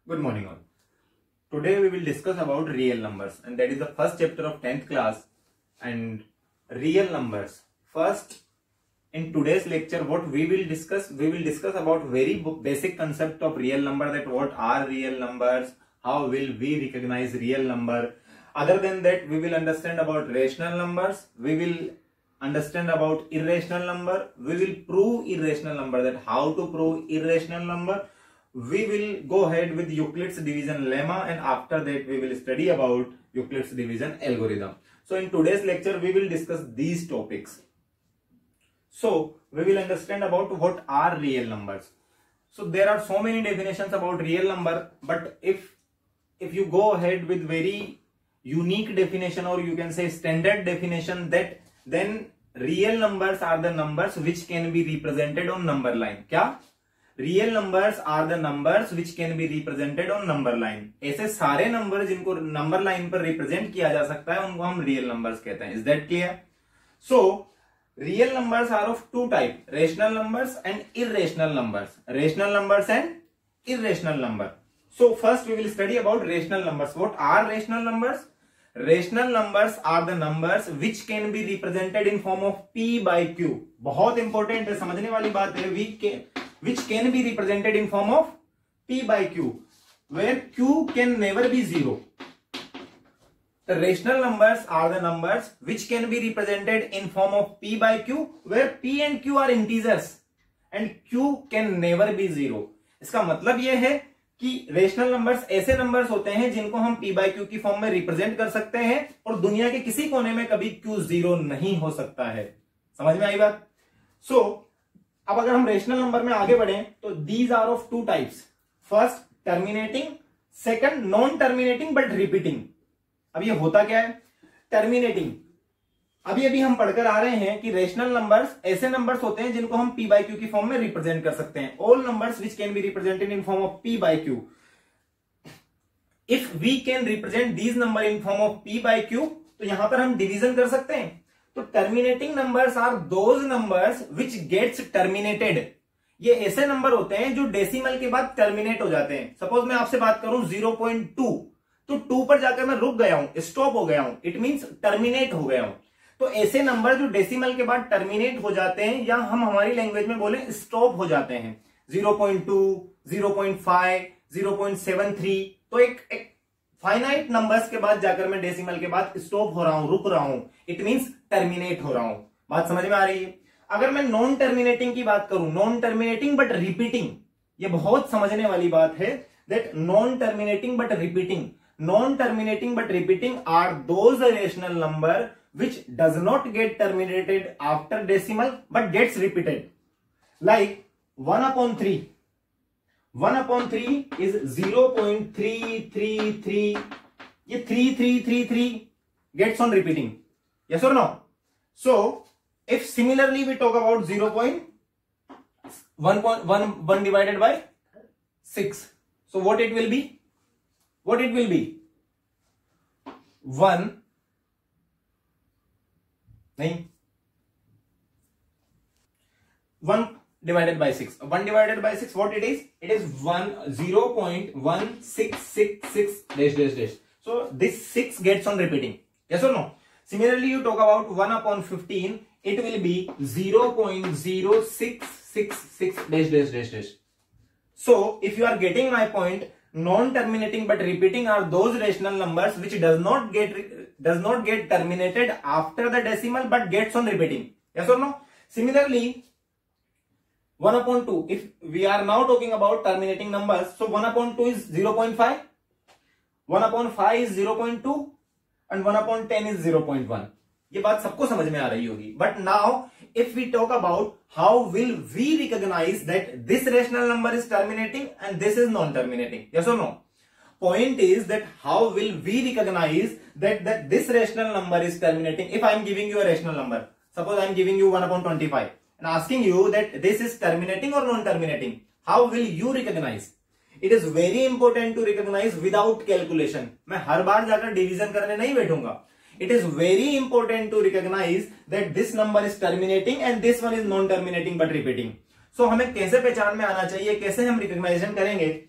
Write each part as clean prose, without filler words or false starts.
Good morning all. Today we will discuss about real numbers, and that is the first chapter of 10th class and real numbers. First, in today's lecture what we will discuss about very basic concept of real number, that what are real numbers, how will we recognize real number. Other than that, we will understand about rational numbers, we will understand about irrational number, we will prove irrational number, that how to prove irrational number. We will go ahead with Euclid's division lemma, and after that we will study about Euclid's division algorithm. So in today's lecture we will discuss these topics. So we will understand about what are real numbers. So there are so many definitions about real number, but if you go ahead with very unique definition, or you can say standard definition, that then real numbers are the numbers which can be represented on number line. क्या? Real numbers are the numbers which can be represented on number line. ऐसे सारे number जिनको number line पर represent किया जा सकता है उनको हम रियल नंबर्स कहते हैं. Is that clear? So real numbers are of two type, rational numbers and irrational numbers. Rational numbers and irrational number. So first we will study about rational numbers. What are rational numbers? Rational numbers are the numbers which can be represented in form of P by Q. बहुत important है, समझने वाली बात है. Which can be represented in form of P by Q, where Q can never be zero. The rational numbers are the numbers which can be represented in form of P by Q, where P and Q are integers and Q can never be zero. इसका मतलब यह है कि rational numbers ऐसे numbers होते हैं जिनको हम P by Q की फॉर्म में रिप्रेजेंट कर सकते हैं और दुनिया के किसी कोने में कभी Q जीरो नहीं हो सकता है. समझ में आई बात? अब अगर हम रेशनल नंबर में आगे बढ़े तो these are of two types. First terminating, second non terminating but repeating. अब ये होता क्या है? टर्मिनेटिंग, अभी हम पढ़कर आ रहे हैं कि रेशनल नंबर्स ऐसे नंबर्स होते हैं जिनको हम पी बाई क्यू की फॉर्म में रिप्रेजेंट कर सकते हैं. All numbers which can be represented in form of P by Q. If we can represent these number in form of P by Q, तो यहां पर हम डिवीजन कर सकते हैं. तो terminating numbers are those numbers which gets terminated. ये ऐसे नंबर होते हैं जो डेसिमल के बाद टर्मिनेट हो जाते हैं. सपोज मैं आपसे बात करूं 0.2, तो 2 पर जाकर मैं रुक गया हूं, स्टॉप हो गया हूं, इट मींस टर्मिनेट हो गया हूं. तो ऐसे नंबर जो डेसिमल के बाद टर्मिनेट हो जाते हैं, या हम हमारी लैंग्वेज में बोले स्टॉप हो जाते हैं, 0.2, 0.5, 0.73, तो एक फाइनाइट नंबर्स के बाद जाकर मैं डेसिमल के बाद स्टॉप हो रहा हूं, रुक रहा हूं, इट मींस टर्मिनेट हो रहा हूं. बात समझ में आ रही है? अगर मैं नॉन टर्मिनेटिंग की बात करूं, नॉन टर्मिनेटिंग बट रिपीटिंग, ये बहुत समझने वाली बात है, that non terminating but repeating. Non terminating but repeating are those rational number which does not get terminated after decimal but gets repeated. Like 1/3. 1/3 is 0.333. ये 3333 gets on repeating. Yes or no? So, if similarly we talk about 0.1 divided by 6. So what it will be? What it will be? 1. नहीं. 1 divided by 6. 1 divided by 6, what it is? It is 0.1666 dash dash dash. So this 6 gets on repeating. Yes or no? Similarly, you talk about 1/15, it will be 0.0666 dash dash dash dash. So if you are getting my point, non-terminating but repeating are those rational numbers which does not get terminated after the decimal but gets on repeating. Yes or no? Similarly, 1/2, if we are now talking about terminating numbers, so 1/2 is 0.5, 1/5 is 0.2 and 1/10 is 0.1. ये बात सबको समझ में आ रही होगी. But now if we talk about how will we recognize that this rational number is terminating and this is non-terminating, yes or no? Point is that how will we recognize that this rational number is terminating. If I am giving you a rational number, suppose I am giving you 1/25 and asking you that this is terminating or non-terminating, how will you recognize? It is very important to recognize without calculation. मैं हर बार जाकर division करने नहीं बैठूंगा. It is very important to recognize that this number is terminating and this one is non-terminating but repeating. So हमें कैसे पहचान में आना चाहिए, कैसे हम रिकॉग्नाइजेशन करेंगे?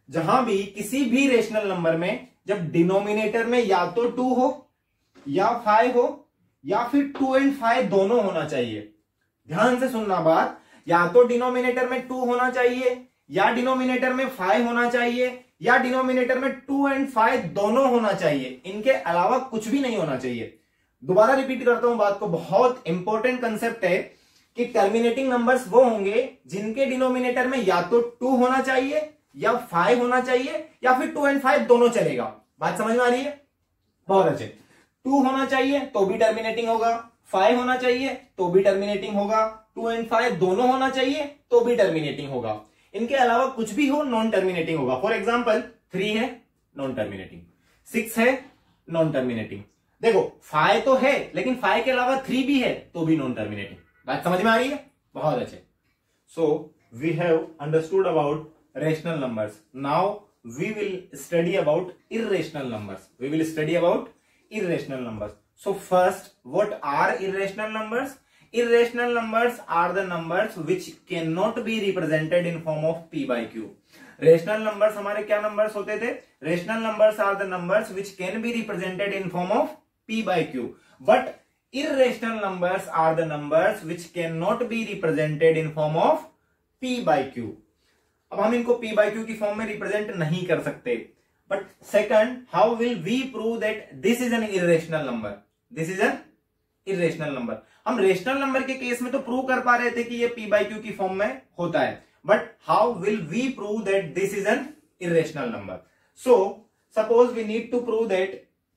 जहां भी किसी भी रेशनल नंबर में जब डिनोमिनेटर में या तो 2 हो या 5 हो या फिर 2 एंड 5 दोनों होना चाहिए। ध्यान से सुनना बात, या तो डिनोमिनेटर में 2 होना चाहिए या डिनोमिनेटर में 5 होना चाहिए या डिनोमिनेटर में 2 एंड 5 दोनों होना चाहिए, इनके अलावा कुछ भी नहीं होना चाहिए। दोबारा रिपीट करता हूं बात को, बहुत इंपॉर्टेंट कंसेप्ट है कि टर्मिनेटिंग नंबर्स वो होंगे जिनके डिनोमिनेटर में या तो 2 होना चाहिए या 5 होना चाहिए या फिर 2 एंड 5 दोनों चलेगा। बात समझ में आ रही है? बहुत अच्छे। 2 होना चाहिए तो भी टर्मिनेटिंग होगा, 5 होना चाहिए तो भी टर्मिनेटिंग होगा, 2 एंड 5 दोनों होना चाहिए तो भी टर्मिनेटिंग होगा, इनके अलावा कुछ भी हो नॉन टर्मिनेटिंग होगा। फॉर एग्जाम्पल 3 है नॉन टर्मिनेटिंग, 6 है नॉन टर्मिनेटिंग। देखो 5 तो है लेकिन 5 के अलावा 3 भी है तो भी नॉन टर्मिनेटिंग। बात समझ में आ रही है? बहुत अच्छे। So we have understood about rational numbers. Now we will study about irrational numbers. We will study about irrational numbers. So first, what are irrational numbers? Irrational numbers are the numbers which cannot be represented in form of p by q. Rational numbers हमारे क्या numbers होते थे? Rational numbers are the numbers which can be represented in form of p by q. But irrational numbers are the numbers which cannot be represented in form of p by q. अब हम इनको p by q की form में represent नहीं कर सकते। But second, how will we prove that this is an irrational number? This is an irrational number. हम rational number के केस में तो प्रूव कर पा रहे थे कि ये p by q की फॉर्म में होता है, but how will we prove that this is an irrational number? So suppose we need to prove that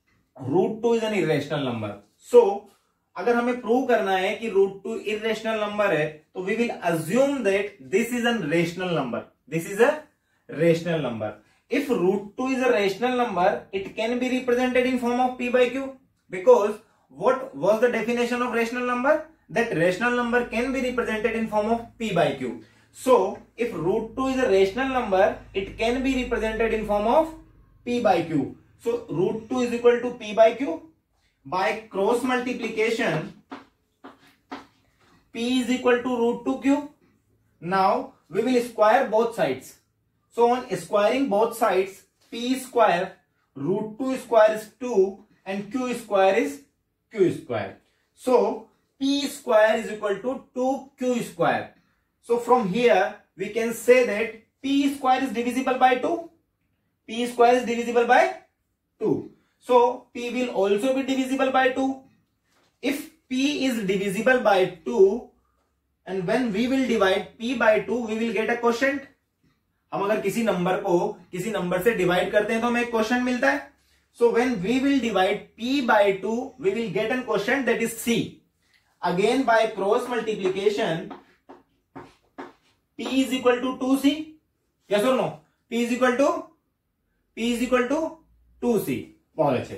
√2 is an irrational number. So अगर हमें प्रूव करना है कि √2 irrational number है तो we will assume that this is a rational number. This is a rational number. If √2 is a rational number, it can be represented in form of p by q, because what was the definition of rational number? That rational number can be represented in form of p by q. So if √2 is a rational number, it can be represented in form of p by q. So √2 is equal to p by q. By cross multiplication, p is equal to √2q. Now we will square both sides. So on squaring both sides, p square √2 square is 2 and q square is q square. So p square is equal to 2q square. So from here we can say that p square is divisible by 2. P square is divisible by 2. So p will also be divisible by 2. If p is divisible by 2 and when we will divide p by 2, we will get a quotient. हम अगर किसी number को किसी number से divide करते हैं तो हमें एक क्वोशिएंट मिलता है। So when we will divide p by 2, we will get an quotient that is c. Again by cross multiplication, p is equal to 2c. Yes or no? p is equal to 2c. बहुत अच्छे।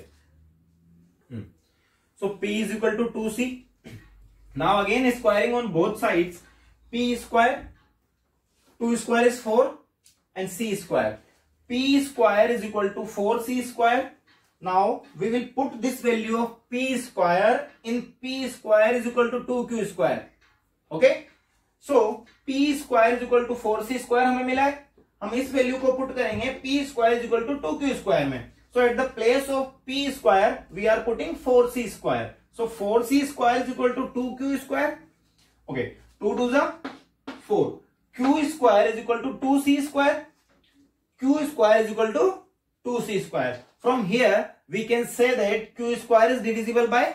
So p is equal to 2c. Now again squaring on both sides, p square 2 square is 4 and c square. P square is equal to 4c square. Now we will put this value of p square in p square is equal to 2q square. Okay? So p square is equal to 4c square हमें मिला है, हम इस value को put करेंगे p square is equal to 2q square में. So at the place of p square we are putting 4c square. So 4c square is equal to 2q square. Okay, 2 2s are 4. q square is equal to 2c square. q square is equal to 2c square. From here we can say that q square is divisible by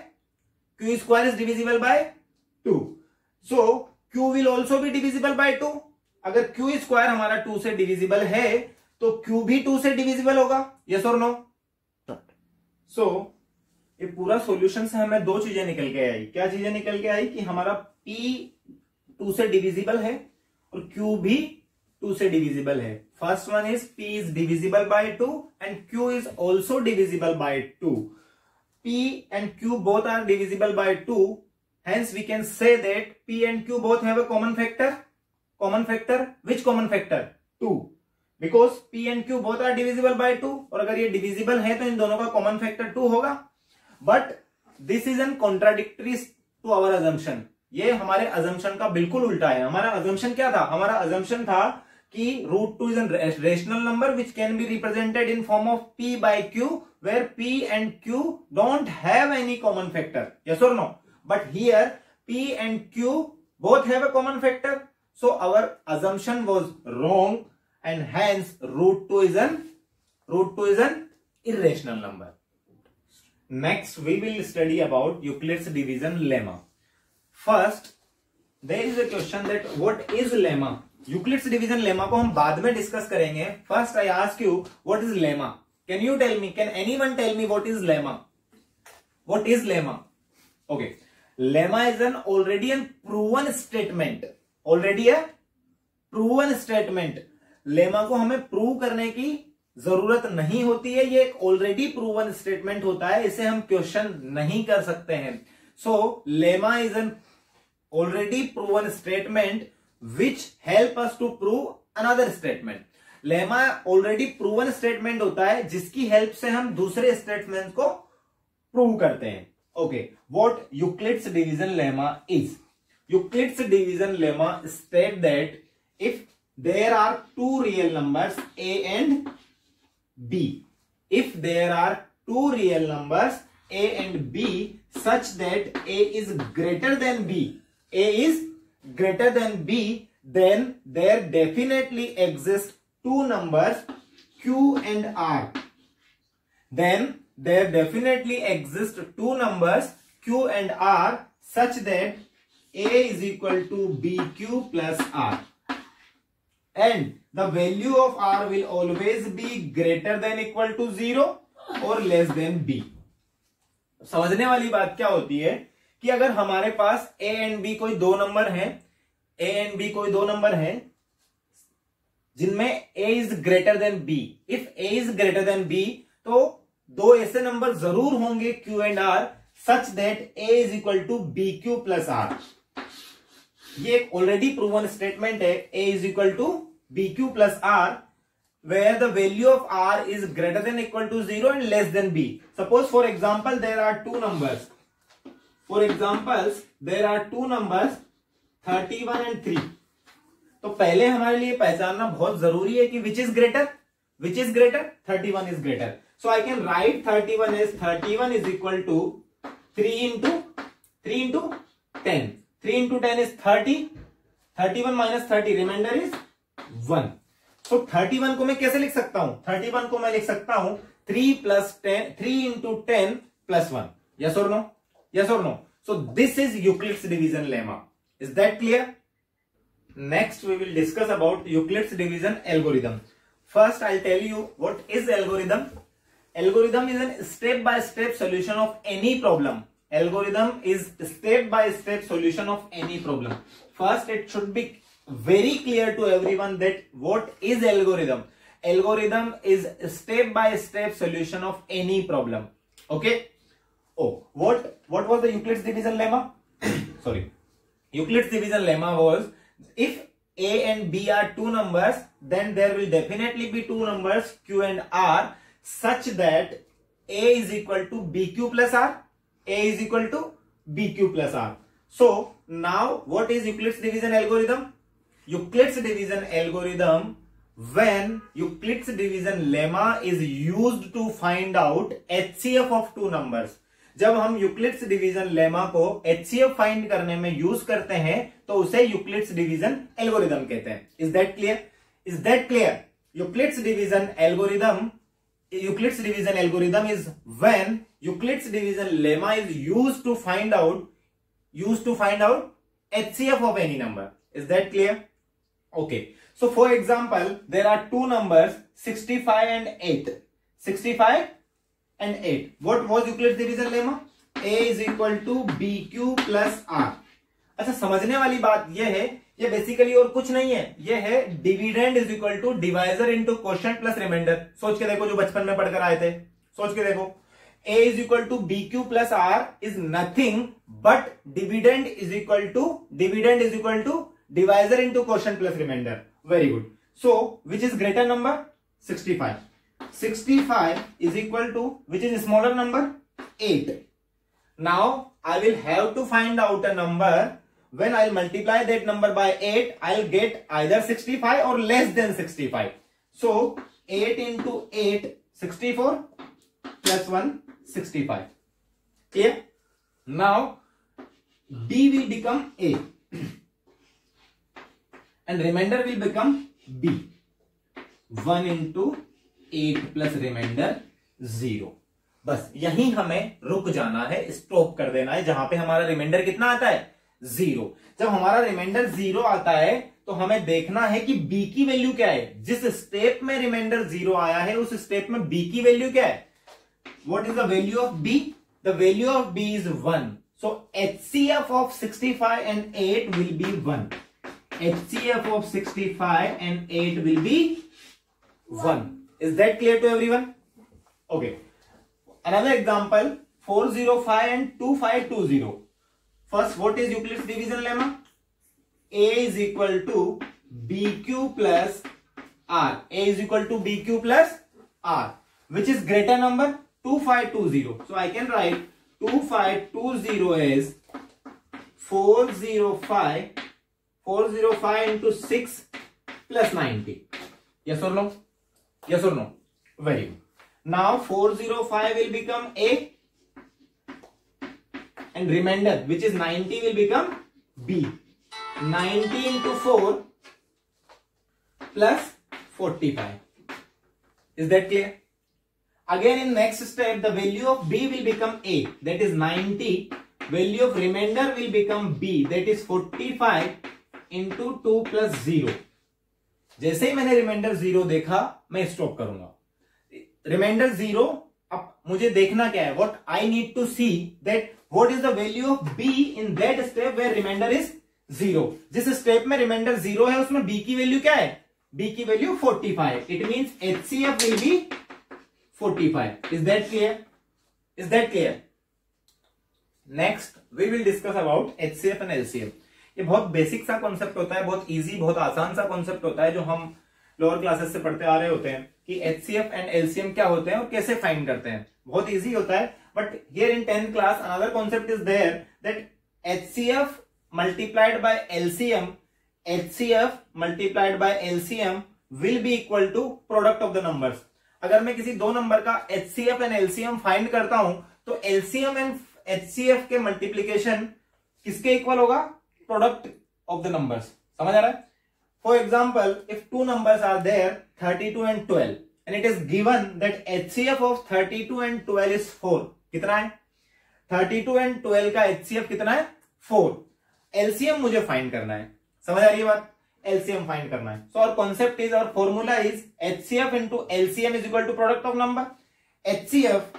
2. So q will also be divisible by 2. अगर q square हमारा 2 से divisible है तो q भी 2 से divisible होगा. Yes or no? So ये पूरा सॉल्यूशन से हमें दो चीजें निकल के आई। क्या चीजें निकल के आई? कि हमारा p 2 से divisible है और q भी 2 से divisible है। First one is p is divisible by 2 and q is also divisible by 2. p and q both are divisible by 2. Hence we can say that p and q both have a common factor. Common factor? Which common factor? 2. Because p and q both are divisible by 2. और अगर ये divisible है तो इन दोनों का common factor 2 होगा. But this is an contradictory to our assumption. ये हमारे assumption का बिल्कुल उल्टा है। हमारा assumption क्या था? हमारा assumption था कि √2 is a rational number which can be represented in form of p by q, where p and q don't have any common factor. Yes or no? But here p and q both have a common factor. So our assumption was wrong, and hence √2 is an irrational number. Next we will study about Euclid's division lemma. First there is a question that what is lemma. Euclid's division lemma को हम बाद में discuss करेंगे. First I ask you what is lemma. Can you tell me, can anyone tell me what is lemma? What is lemma? Okay, lemma is an already an proven statement. Already है proven statement. Lemma को हमें prove करने की जरूरत नहीं होती है. ये एक ऑलरेडी प्रूवन स्टेटमेंट होता है, इसे हम क्वेश्चन नहीं कर सकते हैं. So lemma is an already proven statement which help us to prove another statement. Lemma already proven statement होता है जिसकी हेल्प से हम दूसरे स्टेटमेंट को प्रूव करते हैं. Okay, what Euclid's division lemma is? Euclid's division lemma state that if there are two real numbers a and b, if there are two real numbers a and b such that a is greater than b, a is greater than b, then there definitely exist two numbers q and r. Then there definitely exist two numbers q and r such that a is equal to bq plus r, and the value of r will always be greater than equal to 0 or less than b. समझने वाली बात क्या होती है कि अगर हमारे पास a and b कोई दो नंबर हैं, a and b कोई दो नंबर हैं जिनमें a is greater than b. If a is greater than b तो दो ऐसे नंबर जरूर होंगे q and r such that a is equal to bq plus r. ये एक ऑलरेडी प्रूवन स्टेटमेंट है, a is equal to bq plus r, where the value of r is greater than equal to 0 and less than b. Suppose for example there are two numbers. For examples there are two numbers 31 and 3. तो पहले हमारे लिए पहचानना बहुत जरूरी है कि which is greater? 31 is greater. So I can write 31 as 31 is equal to 3 into 10. 3 into 10 is 30. 31 minus 30, remainder is 1. So 31 को मैं कैसे लिख सकता हूं? 31 को मैं लिख सकता हूं 3 into 10 plus 1. Yes or no? Yes or no? So this is Euclid's division lemma. Is that clear? Next we will discuss about Euclid's division algorithm. First I'll tell you what is algorithm. Algorithm is a step-by-step solution of any problem. Algorithm is step-by-step solution of any problem. First it should be very clear to everyone that what is algorithm. Algorithm is a step-by-step solution of any problem. Okay. Oh, what was the Euclid's division lemma? Sorry. Euclid's division lemma was if a and b are two numbers, then there will definitely be two numbers q and r such that a is equal to bq plus r. A is equal to bq plus r. So now what is Euclid's division algorithm? Euclid's division algorithm, when Euclid's division lemma is used to find out HCF of two numbers. जब हम Euclid's division lemma को HCF find करने में use करते हैं तो उसे Euclid's division algorithm कहते हैं. Is that clear? Is that clear? Euclid's division algorithm is when Euclid's division lemma is used to find out HCF of any number. Is that clear? Okay. So for example, there are two numbers 65 and 8. 65 and 8. What was Euclid's division lemma? A is equal to BQ plus R. अच्छा, समझने वाली बात यह है, ये basically और कुछ नहीं है, ये है dividend is equal to divisor into quotient plus remainder. सोच के देखो, जो बचपन में पढ़कर आए थे, सोच के देखो. A is equal to BQ plus R is nothing but dividend is equal to divisor into quotient plus remainder. Very good. So which is greater number? 65. 65 is equal to which is smaller number? 8. Now I will have to find out a number when I'll multiply that number by 8, I'll get either 65 or less than 65. So 8 into 8, 64 plus 1, 65. Clear? Now B will become A and remainder will become B. 1 into 8 plus remainder 0. बस यही हमें रुक जाना है, stop कर देना है, जहां पे हमारा रिमाइंडर कितना आता है 0. जब हमारा रिमाइंडर 0 आता है तो हमें देखना है कि b की वैल्यू क्या है. जिस स्टेप में रिमाइंडर 0 आया है उस स्टेप में b की वैल्यू क्या है. What is the value of b? The value of b is 1. So HCF of 65 and 8 will be 1. HCF of 65 and 8 will be 1. Is that clear to everyone? Okay. Another example, 405 and 2520. First, what is Euclid's division lemma? A is equal to BQ plus R. A is equal to BQ plus R. Which is greater number? 2520. So I can write 2520 is 405 into 6 plus 90. Yes or no? Yes or no? Very good. Now 405 will become A and remainder, which is 90, will become B. 90 into 4 plus 45. Is that clear? Again in next step, the value of B will become A, that is 90. Value of remainder will become B, that is 45 into 2 plus 0. जैसे ही मैंने reminder 0 देखा मैं stop करूंगा. Reminder 0, अब मुझे देखना क्या है, what I need to see that what is the value of b in that step where remainder is 0. जिस स्टेप में रिमाइंडर 0 है उसमें b की वैल्यू क्या है, b की value 45. It means HCF will be 45. Is that clear? Is that clear? Next we will discuss about HCF and LCM. ये बहुत बेसिक सा कॉन्सेप्ट होता है, बहुत इजी, बहुत आसान सा कॉन्सेप्ट होता है जो हम लोअर क्लासेस से पढ़ते आ रहे होते हैं कि HCF एंड LCM क्या होते हैं और कैसे फाइंड करते हैं. बहुत इजी होता है. But here in 10th class another concept is there that HCF multiplied by LCM, HCF multiplied by LCM will be equal to product of the numbers. अगर मैं किसी दो नंबर का HCF एंड LCM फाइंड करता हूं तो LCM and HCF के multiplication किसके इक्वल होगा, प्रोडक्ट ऑफ द नंबर्स. समझ आ रहा है? For example, if two numbers are there 32 and 12 and it is given that HCF of 32 and 12 is 4. कितना है? 32 एंड 12 का HCF कितना है? 4. LCM मुझे फाइंड करना है. समझ आ रही है बात? LCM फाइंड करना है. So our concept is, our formula is HCF into LCM is equal to product of number. HCF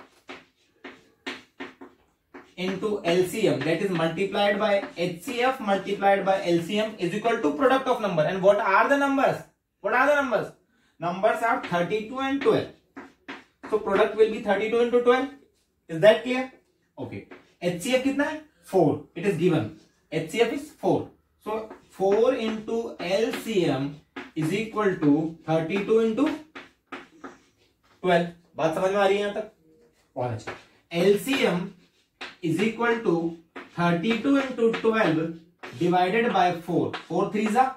into LCM, that is multiplied by HCF multiplied by LCM is equal to product of number. And what are the numbers? What are the numbers? Numbers are 32 and 12. So product will be 32 into 12. Is that clear? Okay. HCF कितना है? 4. It is given. HCF is 4. So 4 into LCM is equal to 32 into 12. बात समझ में आ रही है यहां तक? बहुत अच्छा. LCM is equal to 32 into 12 divided by 4. 4 3s are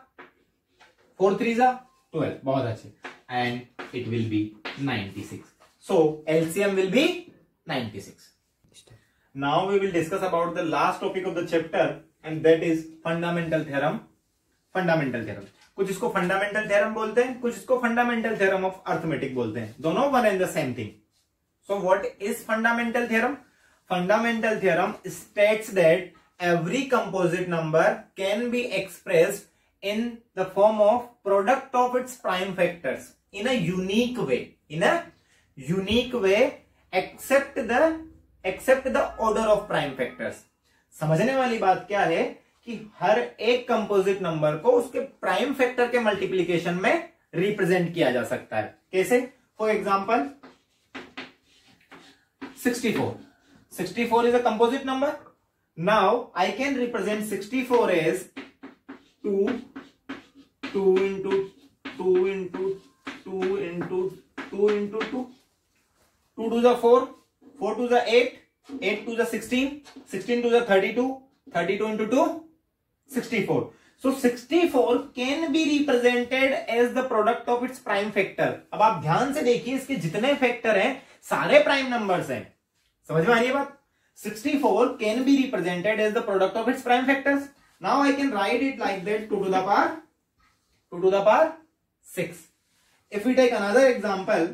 12. बहुत अच्छे. And it will be 96. So LCM will be 96. Now we will discuss about the last topic of the chapter and that is fundamental theorem. Fundamental theorem. कुछ इसको fundamental theorem बोलते हैं, कुछ इसको fundamental theorem of arithmetic बोलते हैं. दोनों one and the same thing. So what is fundamental theorem? Fundamental theorem states that every composite number can be expressed in the form of product of its prime factors in a unique way. In a unique way, except the order of prime factors. समझने वाली बात क्या है कि हर एक composite number को उसके prime factor के मल्टीप्लीकेशन में रिप्रेजेंट किया जा सकता है. कैसे? For example 64. 64 is a composite number. Now I can represent 64 as 2 into 2 into 2 into 2 into 2. 2 to the 4, 4 to the 8, 8 to the 16, 16 to the 32, 32 into 2, 64. So 64 can be represented as the product of its prime factor. अब आप ध्यान से देखिए इसके जितने factor हैं सारे prime numbers हैं. समझ में आ रही है बात? 64 can be represented as the product of its prime factors. Now I can write it like that, 2 to the power 6. If we take another example,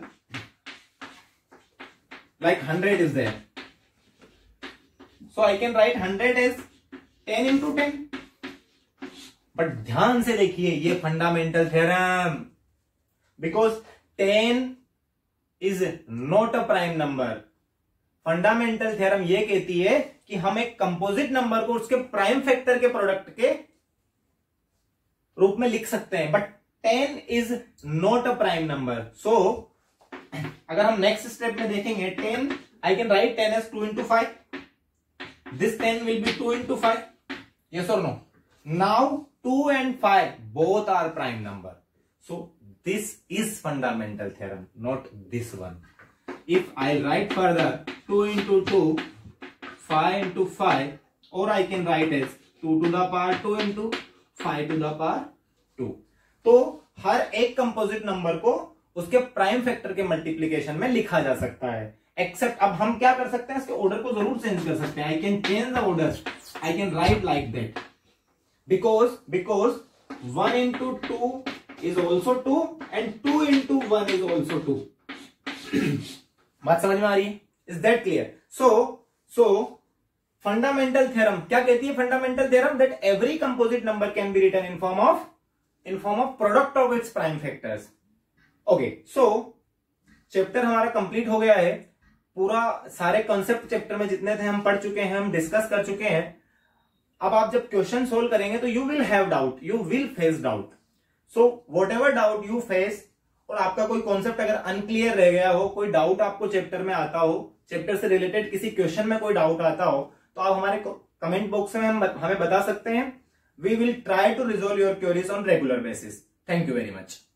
like 100 is there. So I can write 100 as 10 into 10. But ध्यान से देखिए ये fundamental theorem, because 10 is not a prime number. Fundamental theorem ये कहती है कि हम एक कंपोजिट नंबर को उसके प्राइम फैक्टर के प्रोडक्ट के रूप में लिख सकते हैं, but 10 is not a prime number. So अगर हम नेक्स्ट स्टेप में देखेंगे 10, I can write 10 as 2 into 5. This 10 will be 2 into 5. Yes or no? Now 2 and 5 both are prime number. So this is fundamental theorem, not this one. If I write further 2 into 2, 5 into 5, or I can write as 2 to the power 2 into 5 to the power 2. तो हर एक composite number को उसके prime factor के multiplication में लिखा जा सकता है. एक्सेप्ट अब हम क्या कर सकते हैं, इसके ऑर्डर को जरूर चेंज कर सकते हैं. I can change the order. I can write like that, because 1 into 2 is also 2 and 2 into 1 is also 2. बात समझ में आ रही है? Is that clear? So fundamental theorem क्या कहती है? Fundamental theorem that every composite number can be written in form of product of its prime factors. Okay, so chapter हमारा कंप्लीट हो गया है. पूरा सारे कॉन्सेप्ट चैप्टर में जितने थे हम पढ़ चुके हैं, हम डिस्कस कर चुके हैं. अब आप जब क्वेश्चन सोल्व करेंगे तो you will have doubt, you will face doubt. So whatever doubt you face, और आपका कोई कॉन्सेप्ट अगर अनक्लियर रह गया हो, कोई डाउट आपको चैप्टर में आता हो, चैप्टर से रिलेटेड किसी क्वेश्चन में कोई डाउट आता हो, तो आप हमारे कमेंट बॉक्स में हमें बता सकते हैं. We will try to resolve your queries on regular basis. Thank you very much.